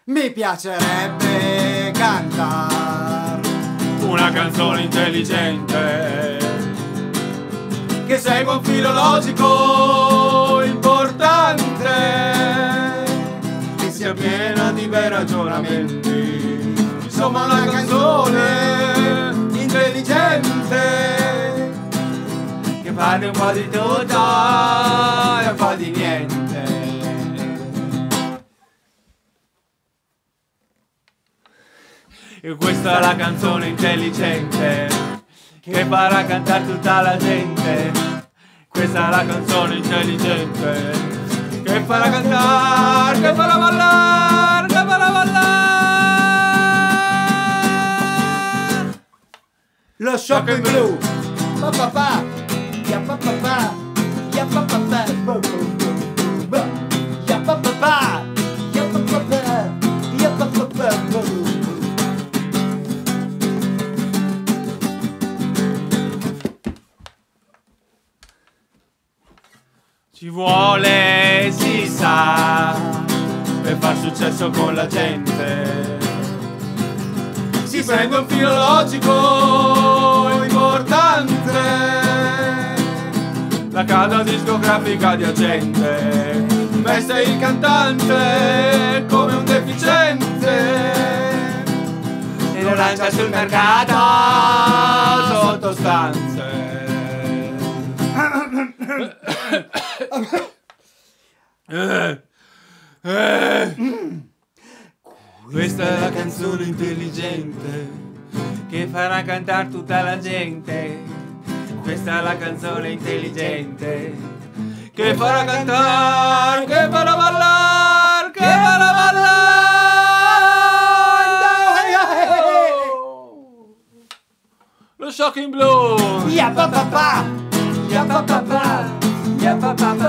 Mi piacerebbe cantare una canzone intelligente che segua un filo logico importante, che sia piena di bei ragionamenti. insomma una canzone intelligente Che parli un po' di tutto e un po' di niente. E questa è la canzone intelligente che farà cantare tutta la gente. Questa è la canzone intelligente che farà cantare, che farà ballare, che farà ballare. lo shopping blu. Pa pa pa, ya pa pa pa, ya pa pa pa, bo bo bo bo, ya pa pa pa, ya pa pa pa, ya pa pa pa, bo bo. Ci vuole, si sa, per far successo con la gente. Si prende un filo logico importante, La casa discografica di agente veste il cantante come un deficiente e lo lancia sul mercato sottostanze. Questa è la canzone intelligente che farà cantare tutta la gente. Questa è la canzone intelligente che farà cantare, che farà ballare, che farà ballare. Lo Shocking Blue. ya pa pa pa, ya pa pa pa, ya pa pa pa,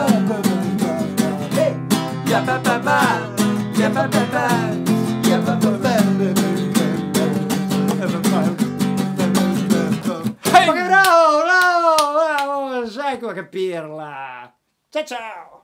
Ya pa pa pa, ya pa pa pa. ya pa pa pa. Ma che bravo, bravo, bravo, sai come capirla. Ciao ciao.